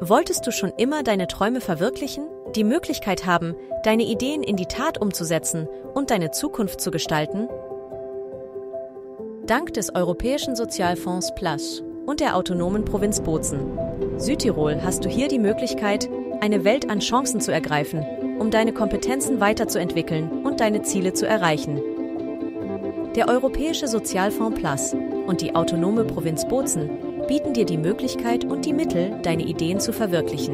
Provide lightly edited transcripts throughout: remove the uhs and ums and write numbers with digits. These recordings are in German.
Wolltest du schon immer deine Träume verwirklichen? Die Möglichkeit haben, deine Ideen in die Tat umzusetzen und deine Zukunft zu gestalten? Dank des Europäischen Sozialfonds Plus und der autonomen Provinz Bozen, Südtirol, hast du hier die Möglichkeit, eine Welt an Chancen zu ergreifen, um deine Kompetenzen weiterzuentwickeln und deine Ziele zu erreichen. Der Europäische Sozialfonds Plus und die autonome Provinz Bozen bieten dir die Möglichkeit und die Mittel, deine Ideen zu verwirklichen.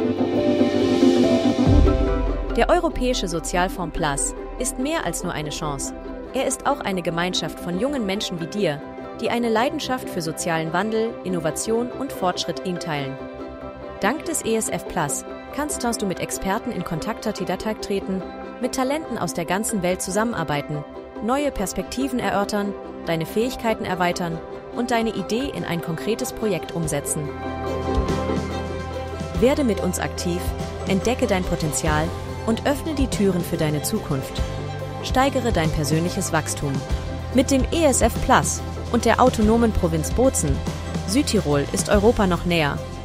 Der Europäische Sozialfonds Plus ist mehr als nur eine Chance. Er ist auch eine Gemeinschaft von jungen Menschen wie dir, die eine Leidenschaft für sozialen Wandel, Innovation und Fortschritt teilen. Dank des ESF Plus kannst du mit Experten in Kontakt treten, mit Talenten aus der ganzen Welt zusammenarbeiten, neue Perspektiven erörtern, deine Fähigkeiten erweitern und deine Idee in ein konkretes Projekt umsetzen. Werde mit uns aktiv, entdecke dein Potenzial und öffne die Türen für deine Zukunft. Steigere dein persönliches Wachstum. Mit dem ESF Plus und der autonomen Provinz Bozen, Südtirol ist Europa noch näher.